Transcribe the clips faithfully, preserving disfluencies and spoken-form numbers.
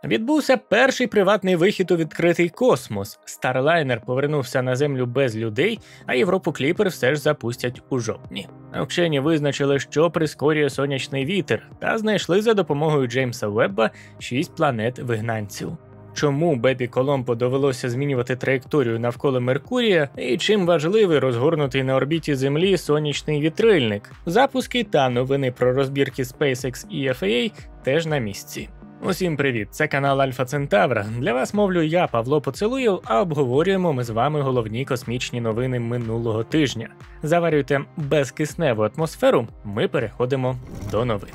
Відбувся перший приватний вихід у відкритий космос. Starliner повернувся на Землю без людей, а Європу Кліпер все ж запустять у жовтні. Вчені визначили, що прискорює сонячний вітер, та знайшли за допомогою Джеймса Вебба шість планет-вигнанців. Чому Бебі Коломбо довелося змінювати траєкторію навколо Меркурія і чим важливий розгорнутий на орбіті Землі сонячний вітрильник? Запуски та новини про розбірки SpaceX і еф ей ей теж на місці. Усім привіт, це канал Альфа Центавра. Для вас мовлю я, Павло Поцелуєв, а обговорюємо ми з вами головні космічні новини минулого тижня. Заварюйте безкисневу атмосферу, ми переходимо до новин.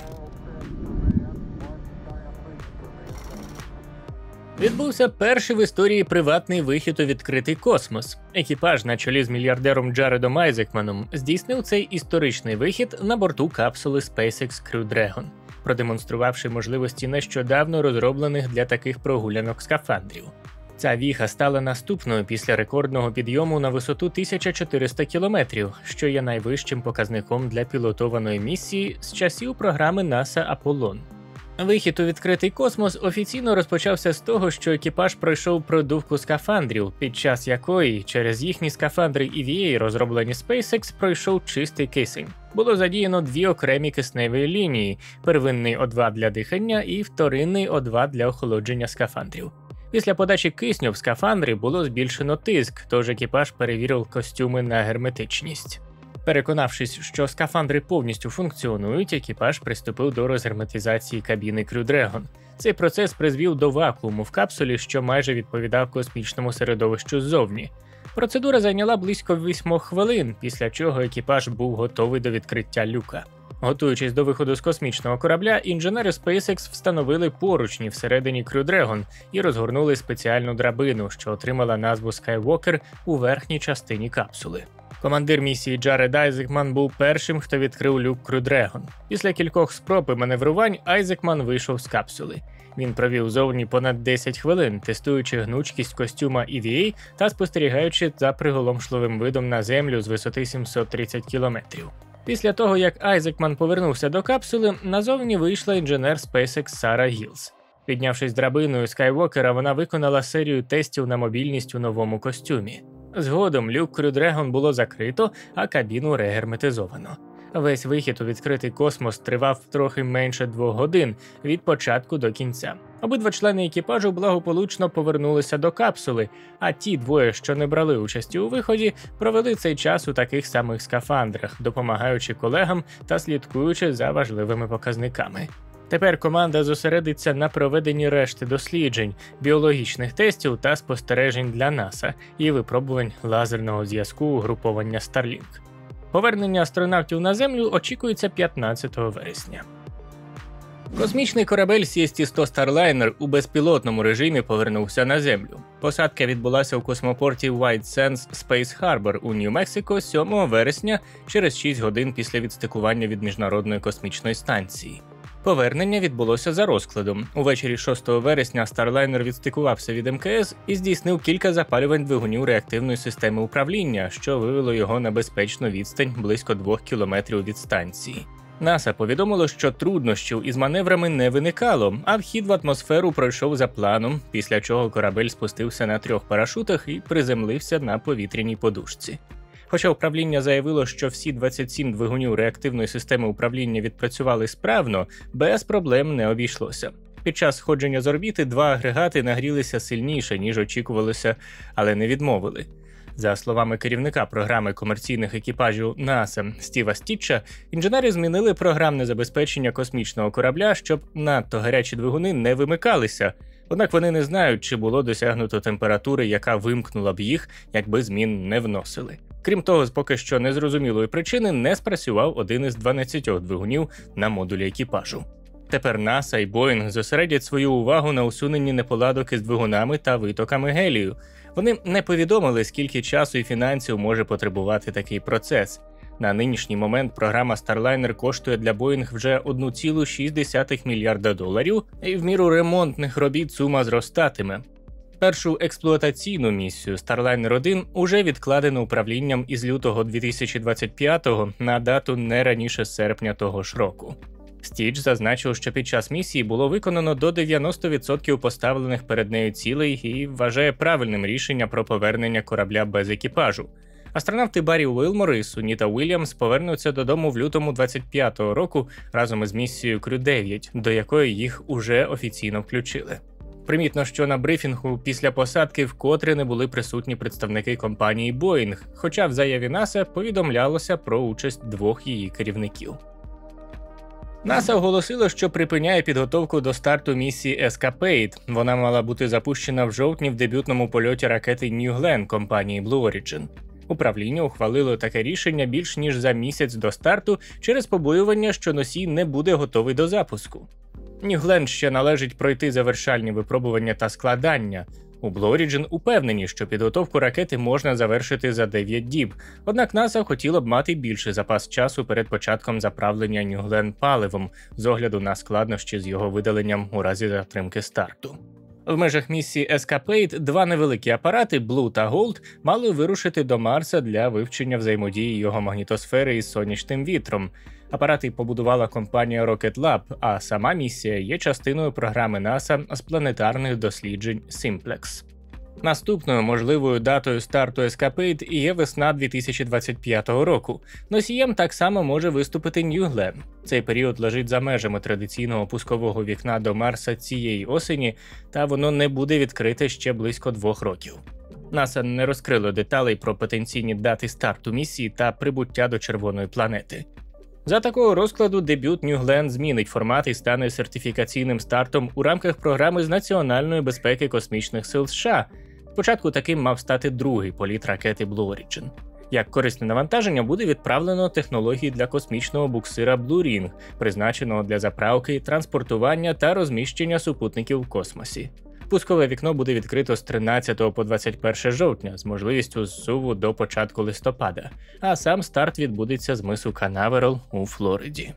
Відбувся перший в історії приватний вихід у відкритий космос. Екіпаж на чолі з мільярдером Джаредом Айзекманом здійснив цей історичний вихід на борту капсули SpaceX Crew Dragon, продемонструвавши можливості нещодавно розроблених для таких прогулянок скафандрів. Ця віха стала наступною після рекордного підйому на висоту тисяча чотириста кілометрів, що є найвищим показником для пілотованої місії з часів програми НАСА «Аполлон». Вихід у відкритий космос офіційно розпочався з того, що екіпаж пройшов продувку скафандрів, під час якої через їхні скафандри і ві ей, розроблені SpaceX, пройшов чистий кисень. Було задіяно дві окремі кисневі лінії – первинний О два для дихання і вторинний О два для охолодження скафандрів. Після подачі кисню в скафандри було збільшено тиск, тож екіпаж перевірив костюми на герметичність. Переконавшись, що скафандри повністю функціонують, екіпаж приступив до розгерметизації кабіни Crew Dragon. Цей процес призвів до вакууму в капсулі, що майже відповідав космічному середовищу ззовні. Процедура зайняла близько вісьми хвилин, після чого екіпаж був готовий до відкриття люка. Готуючись до виходу з космічного корабля, інженери SpaceX встановили поручні всередині Crew Dragon і розгорнули спеціальну драбину, що отримала назву Skywalker у верхній частині капсули. Командир місії Джаред Айзекман був першим, хто відкрив люк Crew Dragon. Після кількох спроб і маневрувань Айзекман вийшов з капсули. Він провів зовні понад десять хвилин, тестуючи гнучкість костюма і ві ей та спостерігаючи за приголомшливим видом на Землю з висоти сімсот тридцять кілометрів. Після того, як Айзекман повернувся до капсули, назовні вийшла інженер SpaceX Сара Гілс. Піднявшись драбиною Skywalker, вона виконала серію тестів на мобільність у новому костюмі. Згодом люк Crew Dragon було закрито, а кабіну регерметизовано. Весь вихід у відкритий космос тривав трохи менше двох годин від початку до кінця. Обидва члени екіпажу благополучно повернулися до капсули, а ті двоє, що не брали участі у виході, провели цей час у таких самих скафандрах, допомагаючи колегам та слідкуючи за важливими показниками. Тепер команда зосередиться на проведенні решти досліджень, біологічних тестів та спостережень для НАСА і випробувань лазерного зв'язку угруповання Starlink. Повернення астронавтів на Землю очікується п'ятнадцятого вересня. Космічний корабель Сі Ес Ті сто Starliner у безпілотному режимі повернувся на Землю. Посадка відбулася у космопорті White Sands Space Harbor у Нью-Мексико сьомого вересня, через шість годин після відстикування від Міжнародної космічної станції. Повернення відбулося за розкладом. Увечері шостого вересня Starliner відстикувався від Ем Ке Ес і здійснив кілька запалювань двигунів реактивної системи управління, що вивело його на безпечну відстань близько двох кілометрів від станції. НАСА повідомило, що труднощів із маневрами не виникало, а вхід в атмосферу пройшов за планом, після чого корабель спустився на трьох парашутах і приземлився на повітряній подушці. Хоча управління заявило, що всі двадцять сім двигунів реактивної системи управління відпрацювали справно, без проблем не обійшлося. Під час сходження з орбіти два агрегати нагрілися сильніше, ніж очікувалося, але не відмовили. За словами керівника програми комерційних екіпажів НАСА Стіва Стітча, інженери змінили програмне забезпечення космічного корабля, щоб надто гарячі двигуни не вимикалися. Однак вони не знають, чи було досягнуто температури, яка вимкнула б їх, якби змін не вносили. Крім того, з поки що незрозумілої причини не спрацював один із дванадцяти двигунів на модулі екіпажу. Тепер НАСА і Боїнг зосередять свою увагу на усуненні неполадок із двигунами та витоками гелію. Вони не повідомили, скільки часу і фінансів може потребувати такий процес. На нинішній момент програма Starliner коштує для Боїнг вже один цілих шість десятих мільярда доларів, і в міру ремонтних робіт сума зростатиме. Першу експлуатаційну місію Starliner один уже відкладено управлінням із лютого дві тисячі двадцять п'ятого на дату не раніше серпня того ж року. Стіч зазначив, що під час місії було виконано до дев'яносто відсотків поставлених перед нею цілей і вважає правильним рішення про повернення корабля без екіпажу. Астронавти Баррі Уилмор і Суніта Уільямс повернуться додому в лютому двадцять п'ятого року разом із місією Крю дев'ять, до якої їх уже офіційно включили. Примітно, що на брифінгу після посадки вкотре не були присутні представники компанії Boeing, хоча в заяві НАСА повідомлялося про участь двох її керівників. НАСА оголосило, що припиняє підготовку до старту місії Escapade. Вона мала бути запущена в жовтні в дебютному польоті ракети New Glenn компанії Blue Origin. Управління ухвалило таке рішення більш ніж за місяць до старту через побоювання, що носій не буде готовий до запуску. New Glenn ще належить пройти завершальні випробування та складання. У Blue Origin упевнені, що підготовку ракети можна завершити за дев'ять діб, однак НАСА хотіло б мати більший запас часу перед початком заправлення New Glenn паливом, з огляду на складнощі з його видаленням у разі затримки старту. В межах місії Escapade два невеликі апарати Blue та Gold мали вирушити до Марса для вивчення взаємодії його магнітосфери із сонячним вітром. Апарати побудувала компанія Rocket Lab, а сама місія є частиною програми НАСА з планетарних досліджень Simplex. Наступною можливою датою старту Escapade є весна дві тисячі двадцять п'ятого року. Носієм так само може виступити New Glenn. Цей період лежить за межами традиційного пускового вікна до Марса цієї осені, та воно не буде відкрите ще близько двох років. НАСА не розкрило деталей про потенційні дати старту місії та прибуття до червоної планети. За такого розкладу дебют New Glenn змінить формат і стане сертифікаційним стартом у рамках програми з національної безпеки космічних сил США. Спочатку таким мав стати другий політ ракети Blue Origin. Як корисне навантаження буде відправлено технології для космічного буксира Blue Ring, призначеного для заправки, транспортування та розміщення супутників в космосі. Пускове вікно буде відкрито з тринадцятого по двадцять перше жовтня з можливістю зсуву до початку листопада, а сам старт відбудеться з мису Канаверал у Флориді.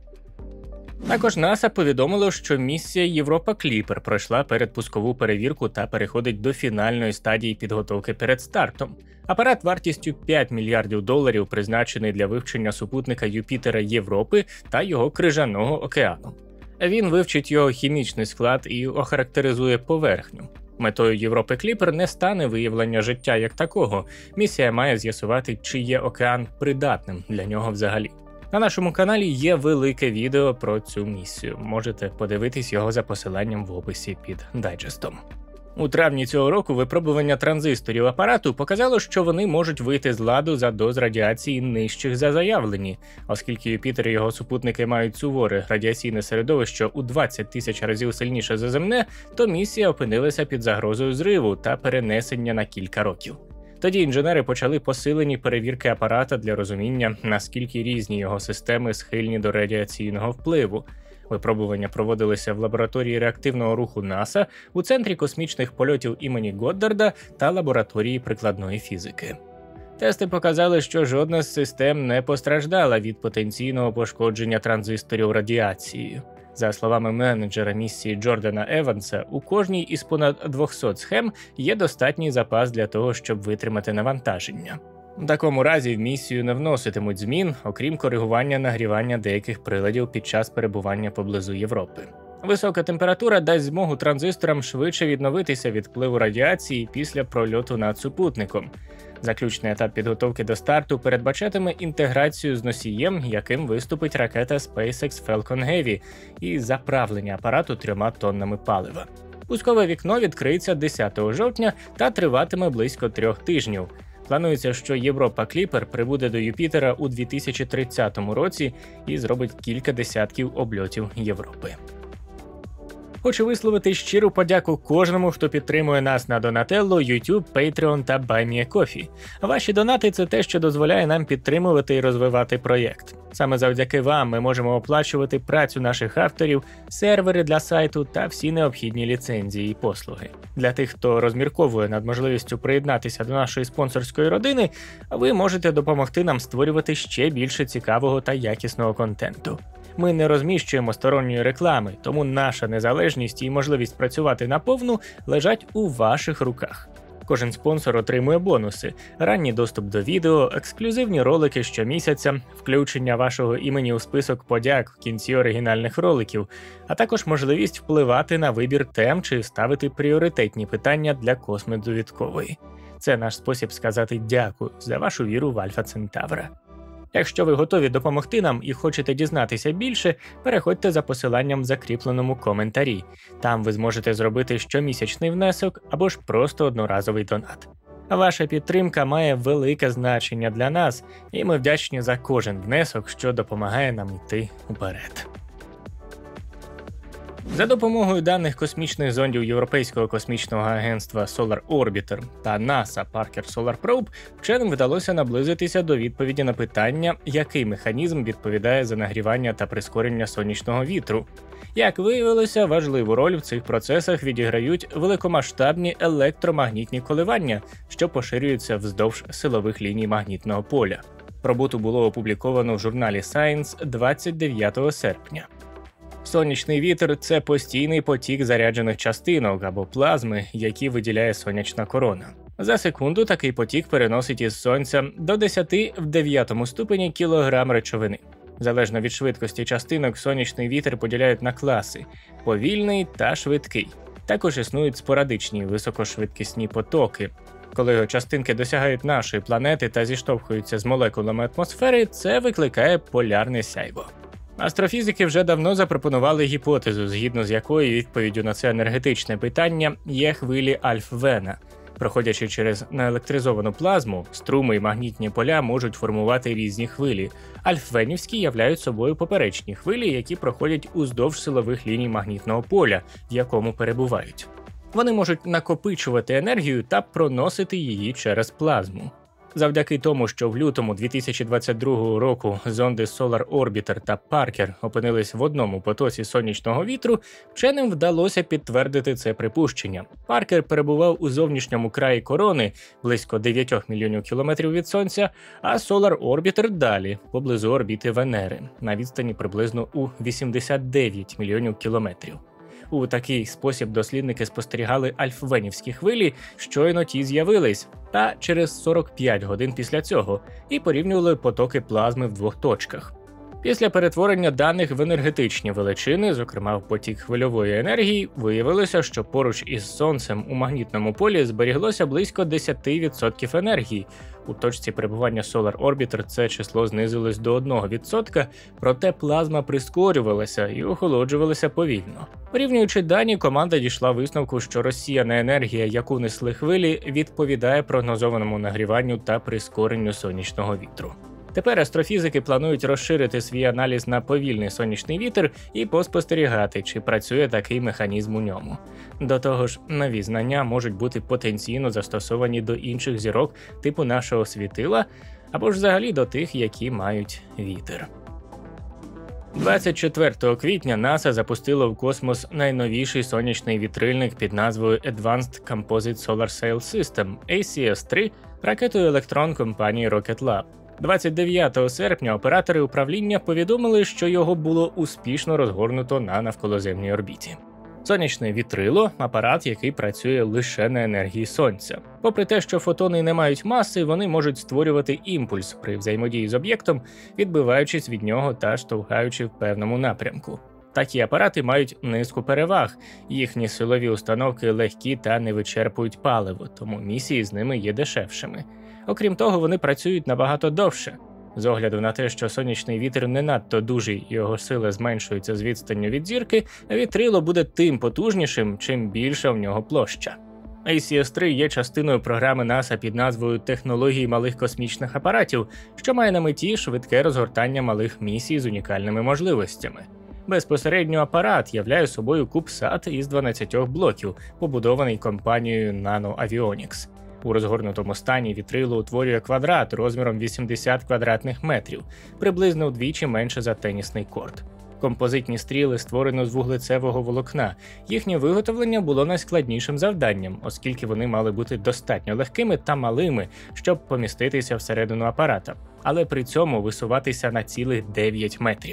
Також НАСА повідомило, що місія Європа Кліпер пройшла передпускову перевірку та переходить до фінальної стадії підготовки перед стартом. Апарат вартістю п'ять мільярдів доларів призначений для вивчення супутника Юпітера Європи та його крижаного океану. Він вивчить його хімічний склад і охарактеризує поверхню. Метою Європи Кліпер не стане виявлення життя як такого. Місія має з'ясувати, чи є океан придатним для нього взагалі. На нашому каналі є велике відео про цю місію. Можете подивитись його за посиланням в описі під дайджестом. У травні цього року випробування транзисторів апарату показало, що вони можуть вийти з ладу за доз радіації нижчих за заявлені. Оскільки Юпітер і його супутники мають суворе радіаційне середовище у двадцять тисяч разів сильніше за земне, то місія опинилася під загрозою зриву та перенесення на кілька років. Тоді інженери почали посилені перевірки апарата для розуміння, наскільки різні його системи схильні до радіаційного впливу. Випробування проводилися в лабораторії реактивного руху НАСА, у Центрі космічних польотів імені Годдарда та лабораторії прикладної фізики. Тести показали, що жодна з систем не постраждала від потенційного пошкодження транзисторів радіацією. За словами менеджера місії Джордана Еванса, у кожній із понад двохсот схем є достатній запас для того, щоб витримати навантаження. В такому разі в місію не вноситимуть змін, окрім коригування нагрівання деяких приладів під час перебування поблизу Європи. Висока температура дасть змогу транзисторам швидше відновитися від впливу радіації після прольоту над супутником. Заключний етап підготовки до старту передбачатиме інтеграцію з носієм, яким виступить ракета SpaceX Falcon Heavy, і заправлення апарату трьома тоннами палива. Пускове вікно відкриється десятого жовтня та триватиме близько трьох тижнів. Планується, що Європа Кліпер прибуде до Юпітера у дві тисячі тридцятому році і зробить кілька десятків обльотів Європи. Хочу висловити щиру подяку кожному, хто підтримує нас на Donatello, YouTube, Patreon та BuyMeACoffee. Ваші донати – це те, що дозволяє нам підтримувати і розвивати проєкт. Саме завдяки вам ми можемо оплачувати працю наших авторів, сервери для сайту та всі необхідні ліцензії і послуги. Для тих, хто розмірковує над можливістю приєднатися до нашої спонсорської родини, ви можете допомогти нам створювати ще більше цікавого та якісного контенту. Ми не розміщуємо сторонньої реклами, тому наша незалежність і можливість працювати наповну лежать у ваших руках. Кожен спонсор отримує бонуси, ранній доступ до відео, ексклюзивні ролики щомісяця, включення вашого імені у список подяк в кінці оригінальних роликів, а також можливість впливати на вибір тем чи ставити пріоритетні питання для космодовідкової. Це наш спосіб сказати дякую за вашу віру в Альфа Центавра. Якщо ви готові допомогти нам і хочете дізнатися більше, переходьте за посиланням в закріпленому коментарі. Там ви зможете зробити щомісячний внесок або ж просто одноразовий донат. Ваша підтримка має велике значення для нас, і ми вдячні за кожен внесок, що допомагає нам йти вперед. За допомогою даних космічних зондів Європейського космічного агентства Solar Orbiter та NASA Parker Solar Probe вченим вдалося наблизитися до відповіді на питання, який механізм відповідає за нагрівання та прискорення сонячного вітру. Як виявилося, важливу роль в цих процесах відіграють великомасштабні електромагнітні коливання, що поширюються вздовж силових ліній магнітного поля. Роботу було опубліковано в журналі Science двадцять дев'ятого серпня. Сонячний вітер – це постійний потік заряджених частинок або плазми, які виділяє сонячна корона. За секунду такий потік переносить із сонця до десяти в дев'ятому ступені кілограм речовини. Залежно від швидкості частинок, сонячний вітер поділяють на класи – повільний та швидкий. Також існують спорадичні високошвидкісні потоки. Коли частинки досягають нашої планети та зіштовхуються з молекулами атмосфери, це викликає полярне сяйво. Астрофізики вже давно запропонували гіпотезу, згідно з якою відповіддю на це енергетичне питання є хвилі Альфвена. Проходячи через наелектризовану плазму, струми і магнітні поля можуть формувати різні хвилі. Альфвенівські являють собою поперечні хвилі, які проходять уздовж силових ліній магнітного поля, в якому перебувають. Вони можуть накопичувати енергію та проносити її через плазму. Завдяки тому, що в лютому дві тисячі двадцять другого року зонди Solar Orbiter та Parker опинились в одному потоці сонячного вітру, вченим вдалося підтвердити це припущення. Паркер перебував у зовнішньому краї корони, близько дев'ять мільйонів кілометрів від Сонця, а Solar Orbiter далі, поблизу орбіти Венери, на відстані приблизно у вісімдесят дев'ять мільйонів кілометрів. У такий спосіб дослідники спостерігали альфвенівські хвилі, щойно ті з'явились, та через сорок п'ять годин після цього, і порівнювали потоки плазми в двох точках. Після перетворення даних в енергетичні величини, зокрема в потік хвильової енергії, виявилося, що поруч із Сонцем у магнітному полі зберіглося близько десять відсотків енергії. У точці перебування Solar Orbiter це число знизилось до одного відсотка, проте плазма прискорювалася і охолоджувалася повільно. Порівнюючи дані, команда дійшла висновку, що розсіяна енергія, яку несли хвилі, відповідає прогнозованому нагріванню та прискоренню сонячного вітру. Тепер астрофізики планують розширити свій аналіз на повільний сонячний вітер і поспостерігати, чи працює такий механізм у ньому. До того ж, нові знання можуть бути потенційно застосовані до інших зірок типу нашого світила, або ж взагалі до тих, які мають вітер. двадцять четвертого квітня НАСА запустило в космос найновіший сонячний вітрильник під назвою Advanced Composite Solar Sail System – ей сі ес три ракетою Electron компанії Rocket Lab. двадцять дев'ятого серпня оператори управління повідомили, що його було успішно розгорнуто на навколоземній орбіті. Сонячне вітрило – апарат, який працює лише на енергії сонця. Попри те, що фотони не мають маси, вони можуть створювати імпульс при взаємодії з об'єктом, відбиваючись від нього та штовхаючи в певному напрямку. Такі апарати мають низку переваг. Їхні силові установки легкі та не вичерпують паливо, тому місії з ними є дешевшими. Окрім того, вони працюють набагато довше. З огляду на те, що сонячний вітер не надто дужий і його сила зменшується з відстанню від зірки, вітрило буде тим потужнішим, чим більша в нього площа. ей сі ес три є частиною програми НАСА під назвою «Технології малих космічних апаратів», що має на меті швидке розгортання малих місій з унікальними можливостями. Безпосередньо апарат являє собою кубсат із дванадцяти блоків, побудований компанією Nano Avionics. У розгорнутому стані вітрило утворює квадрат розміром вісімдесят квадратних метрів, приблизно вдвічі менше за тенісний корт. Композитні стріли створено з вуглецевого волокна. Їхнє виготовлення було найскладнішим завданням, оскільки вони мали бути достатньо легкими та малими, щоб поміститися всередину апарата, але при цьому висуватися на цілих дев'ять метрів.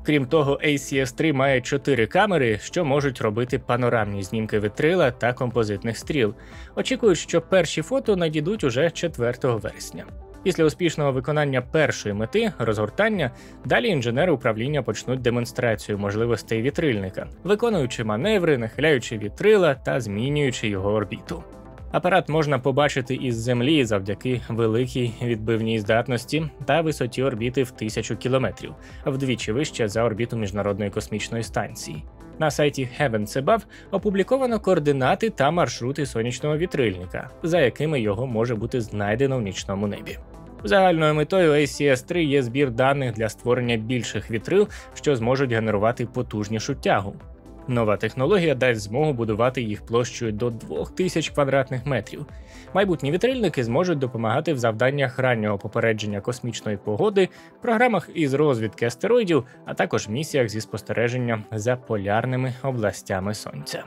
Крім того, ей сі ес три має чотири камери, що можуть робити панорамні знімки вітрила та композитних стріл. Очікують, що перші фото надійдуть уже четвертого вересня. Після успішного виконання першої мети – розгортання, далі інженери управління почнуть демонстрацію можливостей вітрильника, виконуючи маневри, нахиляючи вітрила та змінюючи його орбіту. Апарат можна побачити із Землі завдяки великій відбивній здатності та висоті орбіти в тисячу кілометрів, вдвічі вище за орбіту Міжнародної космічної станції. На сайті Heavens Above опубліковано координати та маршрути сонячного вітрильника, за якими його може бути знайдено в нічному небі. Загальною метою ей сі ес три є збір даних для створення більших вітрил, що зможуть генерувати потужнішу тягу. Нова технологія дасть змогу будувати їх площею до двох тисяч квадратних метрів. Майбутні вітрильники зможуть допомагати в завданнях раннього попередження космічної погоди, програмах із розвідки астероїдів, а також місіях зі спостереження за полярними областями Сонця.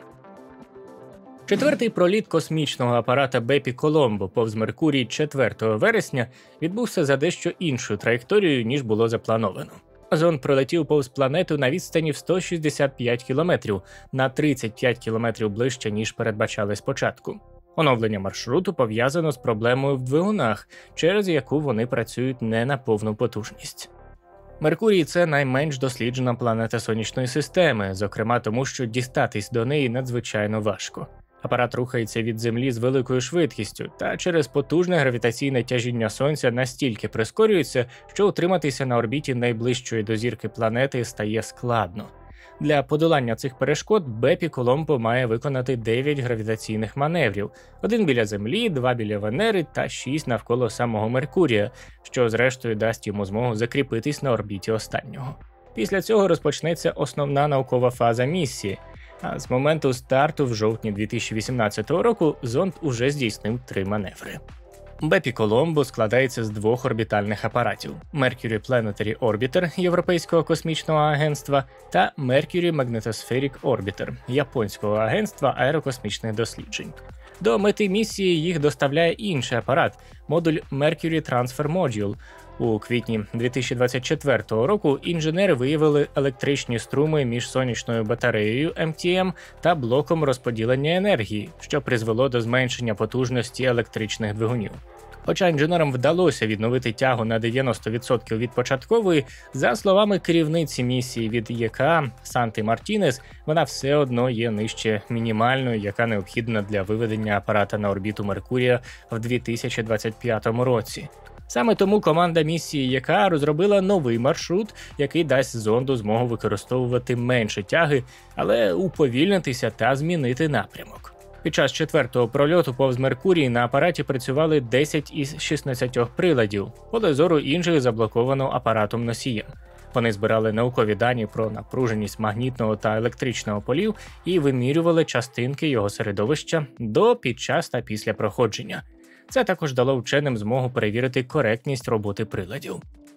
Четвертий проліт космічного апарата Бепі Коломбо повз Меркурій четвертого вересня відбувся за дещо іншою траєкторією, ніж було заплановано. Зонд пролетів повз планету на відстані в сто шістдесят п'ять кілометрів, на тридцять п'ять кілометрів ближче, ніж передбачали спочатку. Оновлення маршруту пов'язано з проблемою в двигунах, через яку вони працюють не на повну потужність. Меркурій – це найменш досліджена планета Сонячної системи, зокрема тому, що дістатись до неї надзвичайно важко. Апарат рухається від Землі з великою швидкістю, та через потужне гравітаційне тяжіння Сонця настільки прискорюється, що утриматися на орбіті найближчої до зірки планети стає складно. Для подолання цих перешкод Бепі Коломбо має виконати дев'ять гравітаційних маневрів – один біля Землі, два біля Венери та шість навколо самого Меркурія, що зрештою дасть йому змогу закріпитись на орбіті останнього. Після цього розпочнеться основна наукова фаза місії, а з моменту старту в жовтні дві тисячі вісімнадцятого року зонд уже здійснив три маневри. Бепі Коломбо складається з двох орбітальних апаратів – Mercury Planetary Orbiter Європейського космічного агентства та Mercury Magnetospheric Orbiter Японського агентства аерокосмічних досліджень. До мети місії їх доставляє інший апарат – модуль Mercury Transfer Module. У квітні дві тисячі двадцять четвертого року інженери виявили електричні струми між сонячною батареєю ем ті ем та блоком розподілення енергії, що призвело до зменшення потужності електричних двигунів. Хоча інженерам вдалося відновити тягу на дев'яносто відсотків від початкової, за словами керівниці місії від є ка а Санти Мартінес, вона все одно є нижче мінімальної, яка необхідна для виведення апарата на орбіту Меркурія в дві тисячі двадцять п'ятому році. Саме тому команда місії є ка а розробила новий маршрут, який дасть зонду змогу використовувати менше тяги, але уповільнитися та змінити напрямок. Під час четвертого прольоту повз Меркурій на апараті працювали десять із шістнадцяти приладів, поле зору інших заблоковано апаратом носієм. Вони збирали наукові дані про напруженість магнітного та електричного полів і вимірювали частинки його середовища до, під час та після проходження. Це також дало вченим змогу перевірити коректність роботи приладів.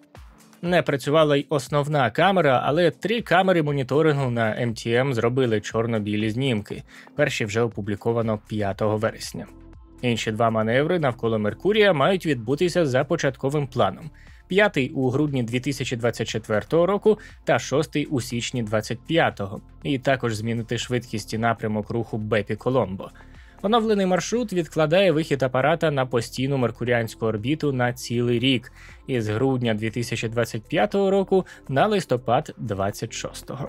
Не працювала й основна камера, але три камери моніторингу на ем ті ем зробили чорно-білі знімки. Перші вже опубліковано п'ятого вересня. Інші два маневри навколо Меркурія мають відбутися за початковим планом. П'ятий у грудні дві тисячі двадцять четвертого року та шостий у січні двадцять п'ятого. І також змінити швидкість і напрямок руху Бепі Коломбо. Оновлений маршрут відкладає вихід апарата на постійну меркуріанську орбіту на цілий рік – із грудня дві тисячі двадцять п'ятого року на листопад двадцять шостого.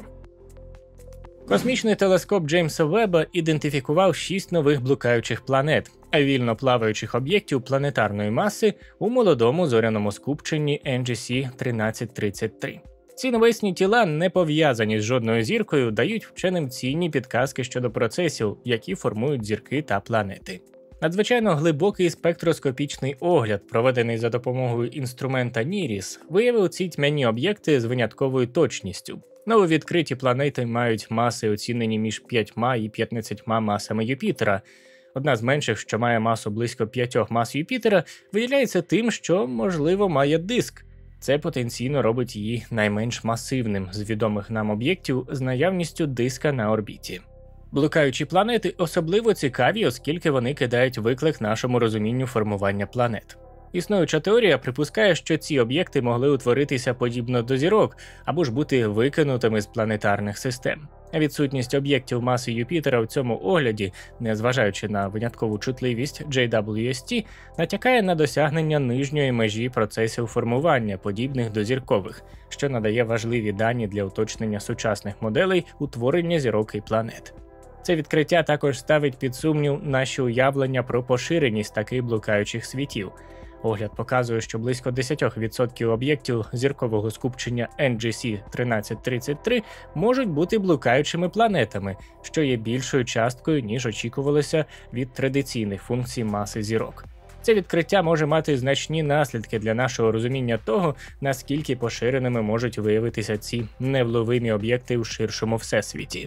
Космічний телескоп Джеймса Вебба ідентифікував шість нових блукаючих планет, а вільно плаваючих об'єктів планетарної маси у молодому зоряному скупченні ен джі сі тринадцять тридцять три. Ці новесні тіла, не пов'язані з жодною зіркою, дають вченим цінні підказки щодо процесів, які формують зірки та планети. Надзвичайно глибокий спектроскопічний огляд, проведений за допомогою інструмента ніріс, виявив ці тьмяні об'єкти з винятковою точністю. Нововідкриті планети мають маси, оцінені між п'ятьма і п'ятнадцятьма масами Юпітера. Одна з менших, що має масу близько п'ятьох мас Юпітера, виділяється тим, що, можливо, має диск. Це потенційно робить її найменш масивним з відомих нам об'єктів з наявністю диска на орбіті. Блукаючі планети особливо цікаві, оскільки вони кидають виклик нашому розумінню формування планет. Існуюча теорія припускає, що ці об'єкти могли утворитися подібно до зірок або ж бути викинутими з планетарних систем. Відсутність об'єктів маси Юпітера в цьому огляді, незважаючи на виняткову чутливість джей дабл ю ес ті, натякає на досягнення нижньої межі процесів формування, подібних до зіркових, що надає важливі дані для уточнення сучасних моделей утворення зірок і планет. Це відкриття також ставить під сумнів наші уявлення про поширеність таких блукаючих світів. Огляд показує, що близько десять відсотків об'єктів зіркового скупчення ен джі сі тринадцять тридцять три можуть бути блукаючими планетами, що є більшою часткою, ніж очікувалося від традиційних функцій маси зірок. Це відкриття може мати значні наслідки для нашого розуміння того, наскільки поширеними можуть виявитися ці невловимі об'єкти у ширшому всесвіті.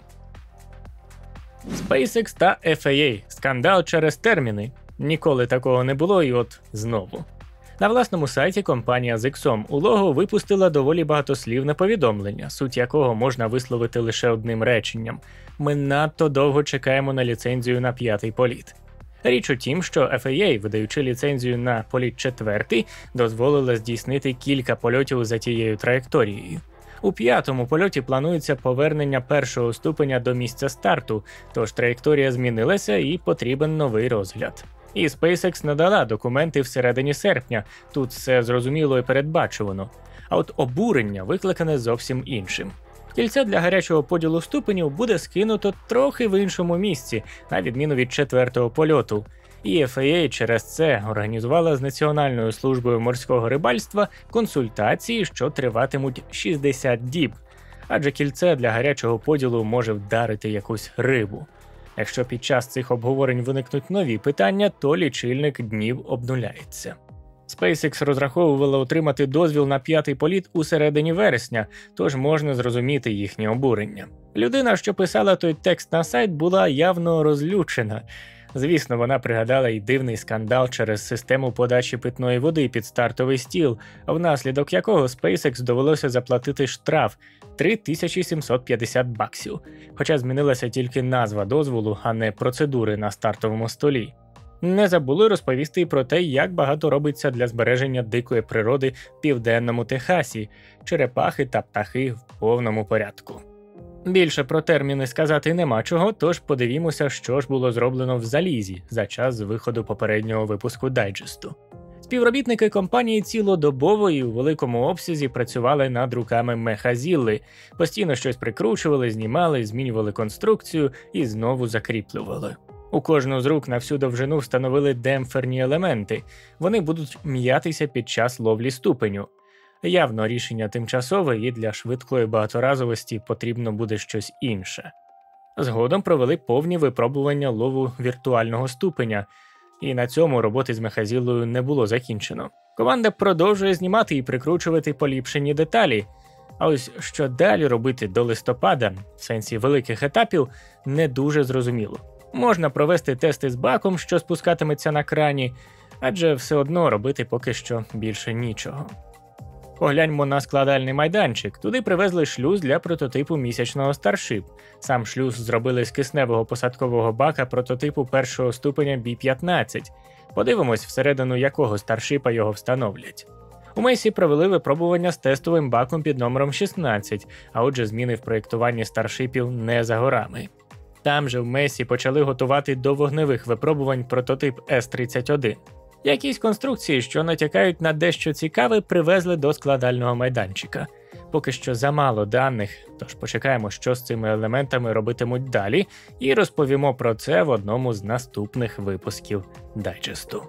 SpaceX та еф ей ей. Скандал через терміни. Ніколи такого не було, і от знову. На власному сайті компанія з іксом у лого випустила доволі багатослівне повідомлення, суть якого можна висловити лише одним реченням: ми надто довго чекаємо на ліцензію на п'ятий політ. Річ у тім, що еф ей ей, видаючи ліцензію на політ четвертий, дозволила здійснити кілька польотів за тією траєкторією. У п'ятому польоті планується повернення першого ступеня до місця старту, тож траєкторія змінилася і потрібен новий розгляд. І SpaceX надала документи всередині серпня, тут все зрозуміло і передбачувано. А от обурення викликане зовсім іншим. Кільце для гарячого поділу ступенів буде скинуто трохи в іншому місці, на відміну від четвертого польоту. І еф ей ей через це організувала з Національною службою морського рибальства консультації, що триватимуть шістдесят діб. Адже кільце для гарячого поділу може вдарити якусь рибу. Якщо під час цих обговорень виникнуть нові питання, то лічильник днів обнуляється. SpaceX розраховувала отримати дозвіл на п'ятий політ у середині вересня, тож можна зрозуміти їхнє обурення. Людина, що писала той текст на сайт, була явно розлючена. Звісно, вона пригадала й дивний скандал через систему подачі питної води під стартовий стіл, внаслідок якого SpaceX довелося заплатити штраф три тисячі сімсот п'ятдесят баксів, хоча змінилася тільки назва дозволу, а не процедури на стартовому столі. Не забули розповісти й про те, як багато робиться для збереження дикої природи в південному Техасі, черепахи та птахи в повному порядку. Більше про терміни сказати нема чого, тож подивімося, що ж було зроблено в залізі за час виходу попереднього випуску дайджесту. Співробітники компанії цілодобово і у великому обсязі працювали над руками мехазілли, постійно щось прикручували, знімали, змінювали конструкцію і знову закріплювали. У кожну з рук на всю довжину встановили демпферні елементи, вони будуть м'ятися під час ловлі ступеню. Явно рішення тимчасове, і для швидкої багаторазовості потрібно буде щось інше. Згодом провели повні випробування лову віртуального ступеня, і на цьому роботи з мехазіллою не було закінчено. Команда продовжує знімати і прикручувати поліпшені деталі, а ось що далі робити до листопада, в сенсі великих етапів, не дуже зрозуміло. Можна провести тести з баком, що спускатиметься на крані, адже все одно робити поки що більше нічого. Погляньмо на складальний майданчик. Туди привезли шлюз для прототипу місячного Starship. Сам шлюз зробили з кисневого посадкового бака прототипу першого ступеня бі п'ятнадцять. Подивимось, всередину якого старшипа його встановлять. У Месі провели випробування з тестовим баком під номером шістнадцять, а отже зміни в проєктуванні старшипів не за горами. Там же в Месі почали готувати до вогневих випробувань прототип ес тридцять один. Якісь конструкції, що натякають на дещо цікаве, привезли до складального майданчика. Поки що замало даних, тож почекаємо, що з цими елементами робитимуть далі, і розповімо про це в одному з наступних випусків дайджесту.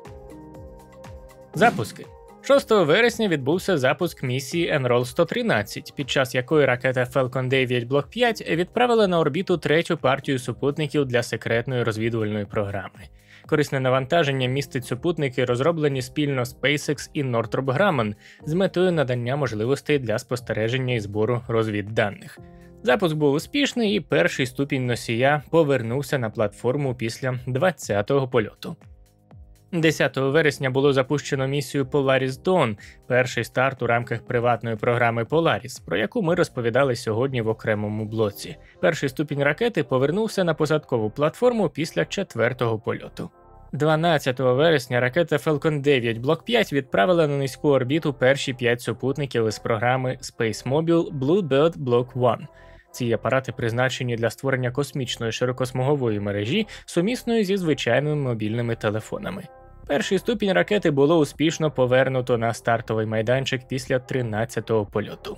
Запуски. шостого вересня відбувся запуск місії Енрол сто тринадцять, під час якої ракета Falcon дев'ять Блок п'ять відправила на орбіту третю партію супутників для секретної розвідувальної програми. Корисне навантаження містить супутники, розроблені спільно SpaceX і Northrop Grumman з метою надання можливостей для спостереження і збору розвідданих. Запуск був успішний, і перший ступінь носія повернувся на платформу після двадцятого польоту. десятого вересня було запущено місію Polaris Dawn, перший старт у рамках приватної програми Polaris, про яку ми розповідали сьогодні в окремому блоці. Перший ступінь ракети повернувся на посадкову платформу після четвертого польоту. дванадцятого вересня ракета Falcon дев'ять Блок п'ять відправила на низьку орбіту перші п'ять супутників із програми SpaceMobile Bluebird Block один. Ці апарати призначені для створення космічної широкосмугової мережі, сумісної зі звичайними мобільними телефонами. Перший ступінь ракети було успішно повернуто на стартовий майданчик після тринадцятого польоту.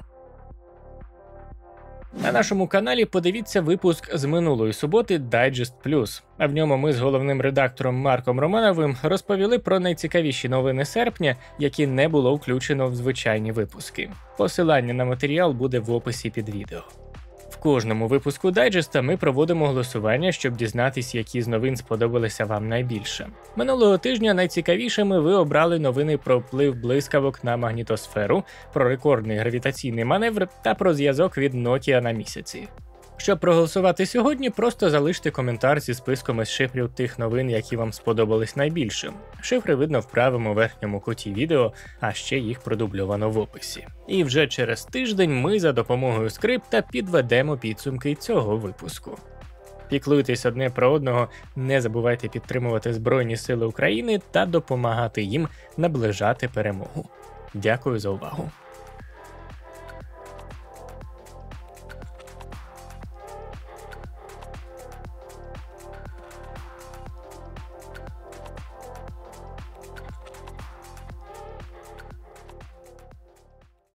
На нашому каналі подивіться випуск з минулої суботи Digest Plus, а в ньому ми з головним редактором Марком Романовим розповіли про найцікавіші новини серпня, які не було включено в звичайні випуски. Посилання на матеріал буде в описі під відео. В кожному випуску дайджеста ми проводимо голосування, щоб дізнатись, які з новин сподобалися вам найбільше. Минулого тижня найцікавішими ви обрали новини про вплив блискавок на магнітосферу, про рекордний гравітаційний маневр та про зв'язок від Nokia на місяці. Щоб проголосувати сьогодні, просто залиште коментар зі списком із шифрів тих новин, які вам сподобались найбільше. Шифри видно в правому верхньому куті відео, а ще їх продубльовано в описі. І вже через тиждень ми за допомогою скрипта підведемо підсумки цього випуску. Піклуйтесь одне про одного, не забувайте підтримувати Збройні Сили України та допомагати їм наближати перемогу. Дякую за увагу.